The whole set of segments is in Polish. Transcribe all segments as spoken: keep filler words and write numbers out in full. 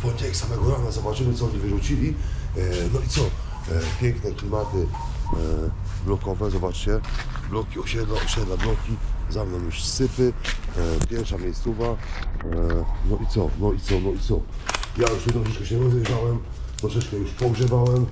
poniedziałek samego rana, zobaczymy co oni wyrzucili. E, no i co? E, piękne klimaty e, blokowe, zobaczcie. Bloki, osiedla, osiedla, bloki. Za mną już sypy. E, pierwsza miejscowa. E, no i co? No i co? No i co? Ja już tu troszeczkę się rozejrzałem. Troszeczkę już pogrzebałem.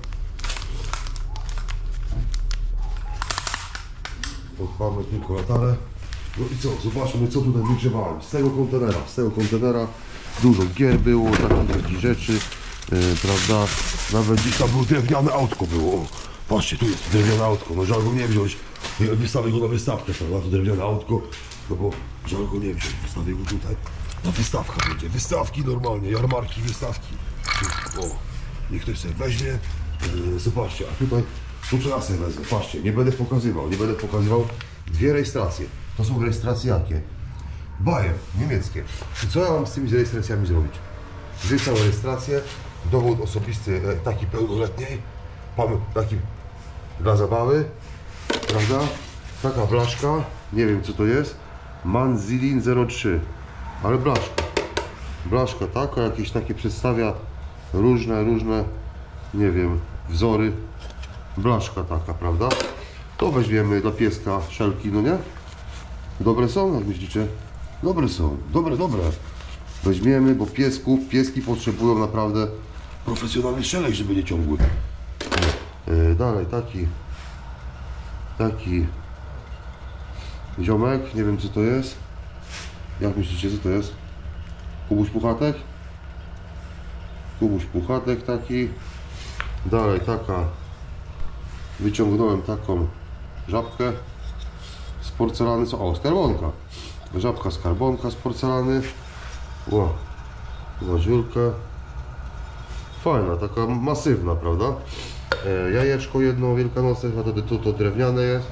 Odpalmy tylko latarę. No i co? Zobaczmy co tutaj wygrzebałem. Z tego kontenera, z tego kontenera dużo gier było, takich, takich rzeczy, e, prawda? Nawet gdzieś tam było drewniane autko było. O, patrzcie, tu jest drewniane autko, no żal go nie wziąć. Wystawię go na wystawkę, prawda? To drewniane autko, no bo żal go nie wziąć. Wystawię go tutaj. Na wystawka będzie. Wystawki normalnie, jarmarki, wystawki. O, niech ktoś sobie weźmie. E, zobaczcie, a tutaj, tu co ja sobie wezmę, patrzcie, nie będę pokazywał, nie będę pokazywał. Dwie rejestracje. To są rejestracje jakie? Bayer, niemieckie. I co ja mam z tymi rejestracjami zrobić? Wziąć całą rejestrację, dowód osobisty taki pełnoletniej, taki dla zabawy, prawda? Taka blaszka, nie wiem co to jest, Manzilin zero trzy, ale blaszka. Blaszka taka, jakieś takie przedstawia różne, różne, nie wiem, wzory. Blaszka taka, prawda? To weźmiemy dla pieska szelki, no nie? Dobre są, jak myślicie? Dobre są, dobre, dobre. Weźmiemy, bo piesku, pieski potrzebują naprawdę profesjonalnych szelek, żeby nie ciągły. Yy, dalej, taki taki ziomek, nie wiem co to jest. Jak myślicie, co to jest? Kubuś Puchatek? Kubuś Puchatek taki. Dalej, taka, wyciągnąłem taką żabkę z porcelany, co? O, skarbonka. Żabka skarbonka z porcelany. O, zadziurka. Fajna, taka masywna, prawda? E, jajeczko jedno wielkanocne, a to, to, to drewniane jest.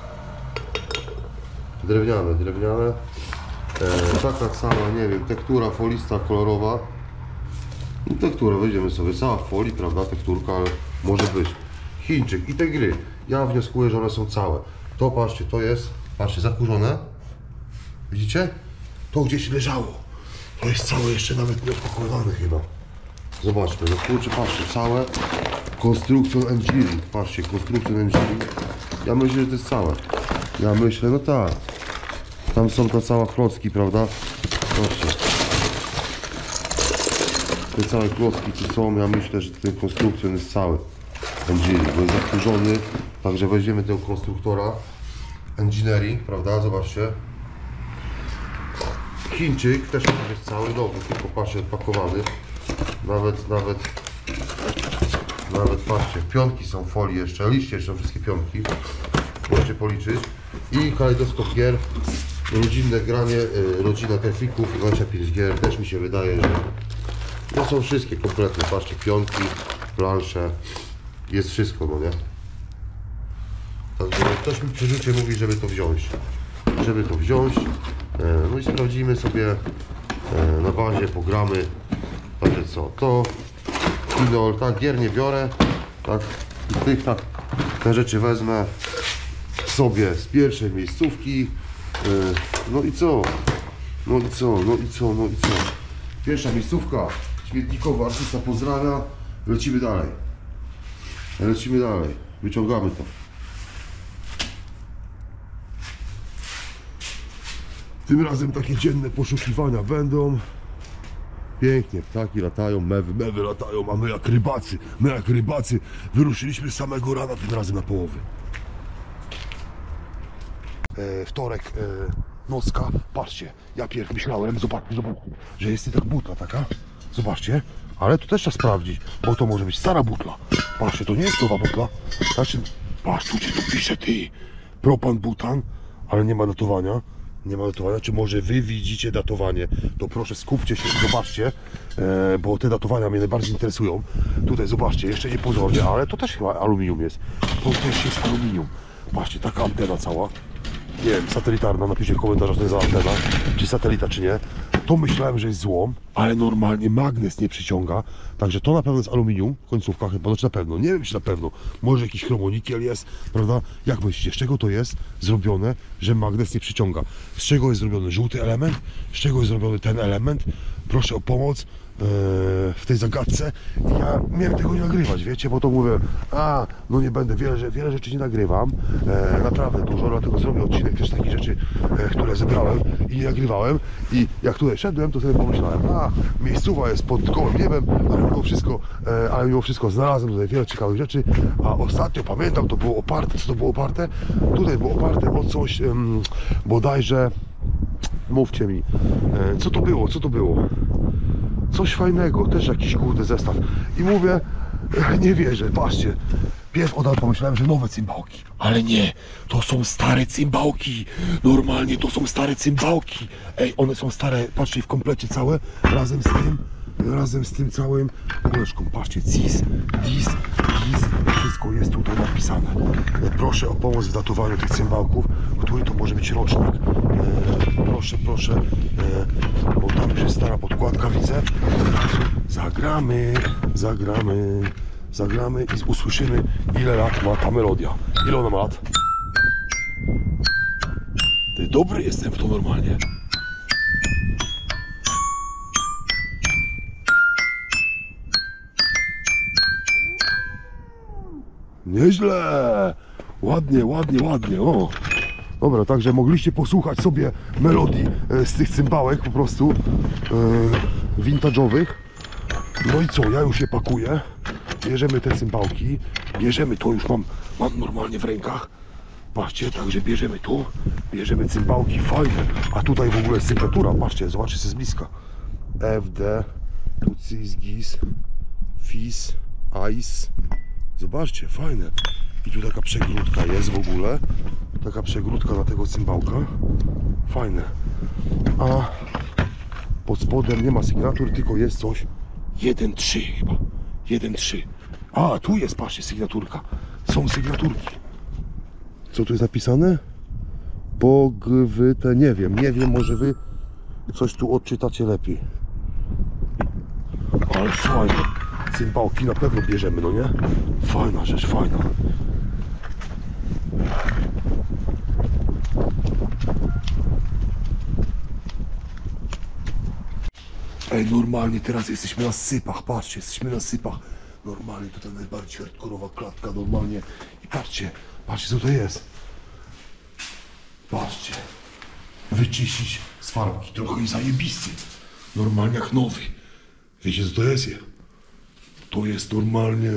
Drewniane, drewniane. E, taka sama, nie wiem, tektura folista kolorowa. I tektura, weźmiemy sobie cała folii, prawda? Tekturka, ale może być. Chińczyk i te gry. Ja wnioskuję, że one są całe. To patrzcie, to jest, patrzcie, zakurzone. Widzicie? To gdzieś leżało. To jest całe, jeszcze nawet nie odpakowane chyba. Zobaczmy, no kurczę, patrzcie, całe. Construction Engineering, patrzcie, Construction Engineering. Ja myślę, że to jest całe. Ja myślę, no tak. Tam są te całe klocki, prawda? Patrzcie. Te całe klocki tu są, ja myślę, że ten Construction jest cały. Engineering, bo jest zakurzony. Także weźmiemy tego konstruktora Engineering, prawda? Zobaczcie. Chińczyk też jest cały nowy, tylko patrzcie, odpakowany. Nawet, nawet, nawet patrzcie, pionki są w folii jeszcze, liście jeszcze są wszystkie pionki. Możecie policzyć. I kalejdoskop gier, rodzinne granie, rodzina Terfików, dwadzieścia pięć gier, też mi się wydaje, że to są wszystkie kompletne, patrzcie, pionki, plansze, jest wszystko, no nie? Także ktoś mi przy rzucie mówi, żeby to wziąć, żeby to wziąć, no i sprawdzimy sobie na bazie, pogramy, także co, to Pinol, tak, gier nie biorę, tak, i tych, tak, te rzeczy wezmę sobie z pierwszej miejscówki, no i co, no i co, no i co, no i co, pierwsza miejscówka, śmietnikowa, artysta pozdrawia, lecimy dalej, lecimy dalej, wyciągamy to. Tym razem takie dzienne poszukiwania będą. Pięknie, ptaki latają, mewy, mewy latają, a my jak rybacy, my jak rybacy wyruszyliśmy z samego rana, tym razem na połowy. E, wtorek, e, nocka, patrzcie, ja pierw myślałem, zobaczcie, zobaczcie, że jest i tak butla taka, zobaczcie, ale to też trzeba sprawdzić, bo to może być stara butla. Patrzcie, to nie jest nowa butla, znaczy, patrz, tu ci tu pisze, ty, propan, butan, ale nie ma datowania. Nie ma datowania, czy może wy widzicie datowanie, to proszę skupcie się i zobaczcie, e, bo te datowania mnie najbardziej interesują. Tutaj zobaczcie, jeszcze nie pozornie, ale to też chyba aluminium jest. To też jest aluminium. Patrzcie, taka antena cała. Nie wiem, satelitarna, napiszcie w komentarzach, co to jest za antena, czy satelita, czy nie. To myślałem, że jest złom, ale normalnie magnes nie przyciąga. Także to na pewno jest aluminium, końcówka chyba, znaczy na pewno, nie wiem czy na pewno. Może jakiś chromonikiel jest, prawda? Jak myślicie, z czego to jest zrobione, że magnes nie przyciąga? Z czego jest zrobiony żółty element? Z czego jest zrobiony ten element? Proszę o pomoc. w tej zagadce i ja miałem tego nie nagrywać, wiecie, bo to mówię, a no nie będę, wiele, wiele rzeczy nie nagrywam, e, naprawdę dużo, dlatego zrobię odcinek też takich rzeczy, e, które zebrałem i nie nagrywałem i jak tutaj szedłem, to sobie pomyślałem, a miejscowa jest pod gołym niebem, ale mimo wszystko, e, ale mimo wszystko znalazłem tutaj wiele ciekawych rzeczy, a ostatnio pamiętam, to było oparte, co to było oparte? Tutaj było oparte o coś, em, bodajże, mówcie mi, e, co to było, co to było? Coś fajnego, też jakiś kurde zestaw. I mówię, nie wierzę, patrzcie. Pierw od razu pomyślałem, że nowe cymbałki. Ale nie, to są stare cymbałki. Normalnie to są stare cymbałki. Ej, one są stare, patrzcie, w komplecie całe. Razem z tym, razem z tym całym kuleczką. Patrzcie, C I S, D I S, G I S. Wszystko jest tutaj napisane. Proszę o pomoc w datowaniu tych cymbałków. Który to może być rocznik. E, proszę, proszę. E, bo tam już jest stara podkładka, widzę. Zagramy, zagramy, zagramy i usłyszymy, ile lat ma ta melodia. Ile ona ma lat? Ty dobry jestem w to normalnie. Nieźle! Ładnie, ładnie, ładnie, o! Dobra, także mogliście posłuchać sobie melodii e, z tych cymbałek po prostu e, vintage'owych. No i co, ja już je pakuję. Bierzemy te cymbałki. Bierzemy to, już mam, mam normalnie w rękach. Patrzcie, także bierzemy tu. Bierzemy cymbałki, fajne. A tutaj w ogóle sygnatura, patrzcie, zobaczcie sobie z bliska. F D, tu C I S, G I S, F I S, I S. Zobaczcie, fajne. I tu taka przegródka jest w ogóle. Taka przegródka na tego cymbałka. Fajne. A pod spodem nie ma sygnatur, tylko jest coś. jeden trzy chyba. jeden trzy. A, tu jest, patrzcie, sygnaturka. Są sygnaturki. Co tu jest napisane? Pogwyte, nie wiem, nie wiem, może wy coś tu odczytacie lepiej. Ale fajne. Cymbałki na pewno bierzemy, no nie? Fajna rzecz, fajna. Ej, normalnie teraz jesteśmy na sypach, patrzcie, jesteśmy na sypach. Normalnie tutaj najbardziej hardkorowa klatka, normalnie. I patrzcie, patrzcie co to jest. Patrzcie. Wyczyścić z farbki, trochę zajebisty. Normalnie jak nowy. Wiecie co to jest? To jest normalnie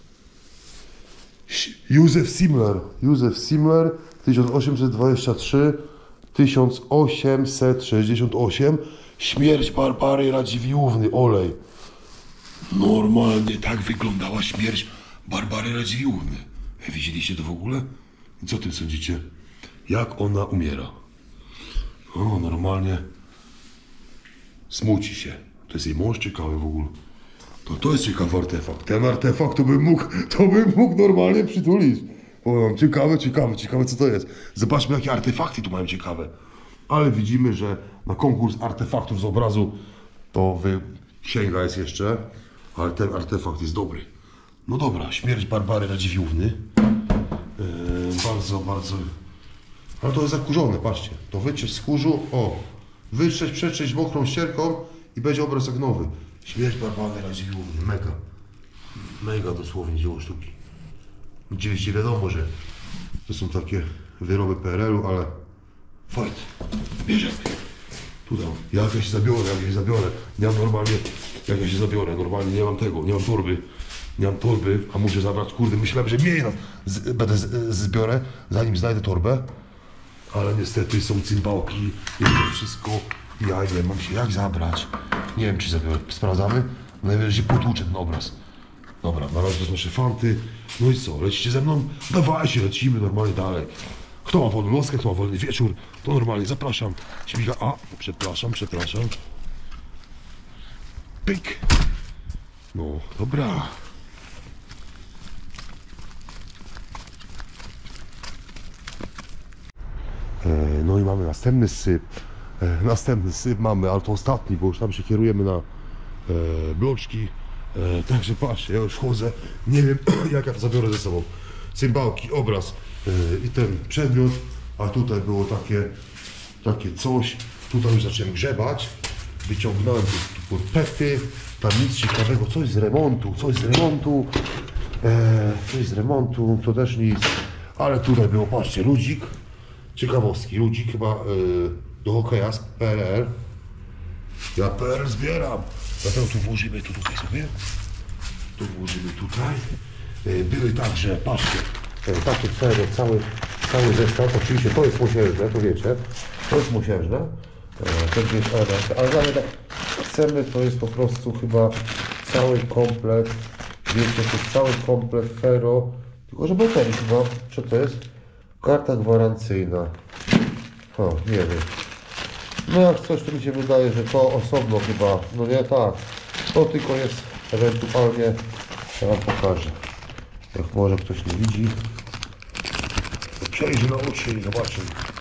Józef Simler. Józef Simler tysiąc osiemset dwadzieścia trzy do tysiąc osiemset sześćdziesiąt osiem. Śmierć Barbary Radziwiłłówny, olej. Normalnie tak wyglądała śmierć Barbary Radziwiłłówny. Widzieliście to w ogóle? Co o tym sądzicie? Jak ona umiera? O, normalnie smuci się. To jest jej mąż ciekawy w ogóle. To, to jest ciekawy artefakt. Ten artefakt to bym mógł, to bym mógł normalnie przytulić. Powiem, ciekawe, ciekawe, ciekawe co to jest. Zobaczmy jakie artefakty tu mają ciekawe. Ale widzimy, że na konkurs artefaktów z obrazu to wy... księga jest jeszcze. Ale ten artefakt jest dobry. No dobra, śmierć Barbary Radziwiłłówny. Yy, bardzo, bardzo... Ale to jest zakurzone, patrzcie. To wyciąć z kurzu, o. Wytrzeć, przetrzeć mokrą ścierką i będzie obraz jak nowy. Śmierć Barbary Radziwiłłówny, mega. Mega dosłownie dzieło sztuki. Oczywiście wiadomo, że to są takie wyroby P R L-u, ale fajnie. Bierzemy. Tu dam. Jak ja się zabiorę, jak ja się zabiorę. Nie mam normalnie, jak ja się zabiorę. Normalnie nie mam tego, nie mam torby. Nie mam torby, a muszę zabrać, kurde, myślałem, że mniej z, będę z, z, zbiorę, zanim znajdę torbę. Ale niestety są cymbałki, jest to wszystko. Ja nie mam się jak zabrać. Nie wiem, czy zabiorę. Sprawdzamy. Najwyżej potłuczę ten obraz. Dobra, na razie to są nasze fanty. No i co, lecicie ze mną? Dawajcie, lecimy normalnie dalej. Kto ma wolną nockę, kto ma wolny wieczór, to normalnie zapraszam. Śmiga, a, przepraszam, przepraszam. Pyk. No, dobra. No i mamy następny syp. Następny syp mamy, ale to ostatni, bo już tam się kierujemy na e, bloczki. E, także patrzcie, ja już chodzę. Nie wiem jak ja to zabiorę ze sobą. Cymbałki, obraz e, i ten przedmiot. A tutaj było takie, takie coś. Tutaj już zacząłem grzebać. Wyciągnąłem tu pety. Tam nic ciekawego, coś z remontu, coś z remontu, e, coś z remontu, to też nic. Ale tutaj było, patrzcie, ludzik, ciekawostki, ludzik chyba e, do hokeja z P R L. Ja P R L zbieram, dlatego tu włożymy tu tutaj sobie, tu włożymy tutaj. E, były także, patrzcie, e, takie fery, cały, cały zestaw, oczywiście to jest mosiężne, to wiecie, to jest mosiężne, e, to jest element, ale nawet jak chcemy, to jest po prostu chyba cały komplet, wiecie, to jest cały komplet fero, tylko że baterii chyba, co to jest? Karta gwarancyjna, o, nie wiem. No jak coś, to mi się wydaje, że to osobno chyba, no nie tak, to tylko jest ewentualnie, ja wam pokażę, jak może ktoś nie widzi, to przejrzy na oczy i zobaczy.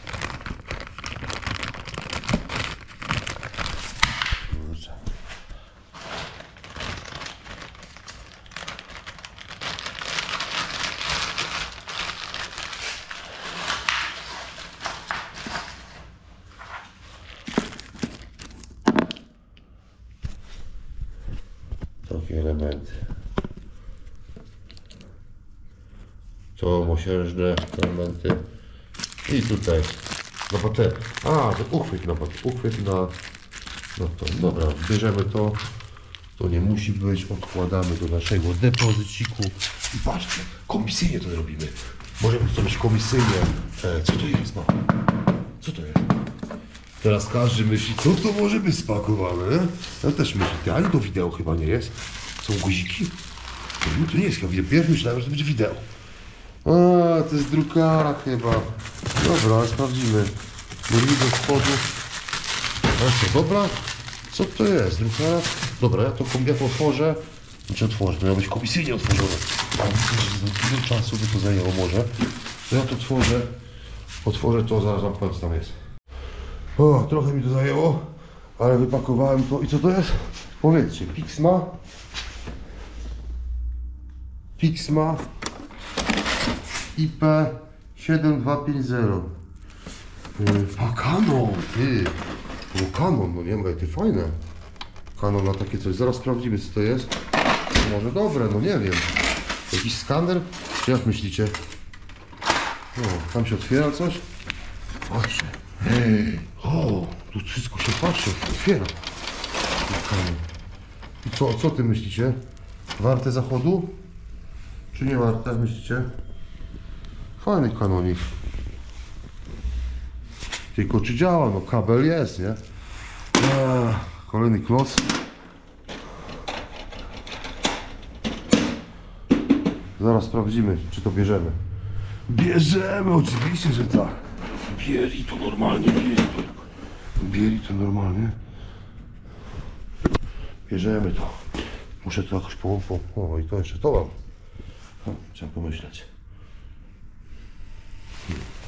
Takie elementy. To mosiężne elementy. I tutaj na baterię. A, to uchwyt na baterię. Uchwyt na... No to dobra, bierzemy to. To nie musi być. Odkładamy do naszego depozyciku. I patrzcie, komisyjnie to zrobimy. Możemy to zrobić komisyjnie. E, co to jest, mama? Co to jest? Teraz każdy myśli, co to może być spakowane? Ja też myślę, ale to wideo chyba nie jest. Są guziki? To, to nie jest chyba wideo. Pierwszy myślałem, że to będzie wideo. A, to jest drukara chyba. Dobra, ale sprawdzimy. Mówimy do spodu. A co, dobra? Co to jest? Drukara? Dobra, ja to, ja to otworzę. Znaczy otworzę, to miał być komisyjnie otworzone. Ale myślę, że dużo czasu by to zajęło może. To ja to otworzę. Otworzę to, zaraz wam powiem, co tam jest. O, trochę mi to zajęło, ale wypakowałem to. I co to jest? Powiedzcie, Pixma. Pixma I P siedem dwa pięć zero. Yy, a Canon, ty. O, Canon, no nie wiem, ty fajne. Canon na takie coś, zaraz sprawdzimy, co to jest. To może dobre, no nie wiem. Jakiś skaner? Czy jak myślicie? O, tam się otwiera coś? Patrzcie. Hej, o, tu wszystko się patrzy, otwiera. I co, co ty myślicie? Warte zachodu? Czy nie warte, myślicie? Fajny kanonik. Tylko czy działa? No kabel jest, nie? Eee, kolejny kloc. Zaraz sprawdzimy, czy to bierzemy. Bierzemy, oczywiście, że tak. Bieri to normalnie, bieri to. Bieri to normalnie. Bierzemy to. Muszę to jakoś połączyć. O, i to jeszcze to mam. Trzeba pomyśleć. Hmm.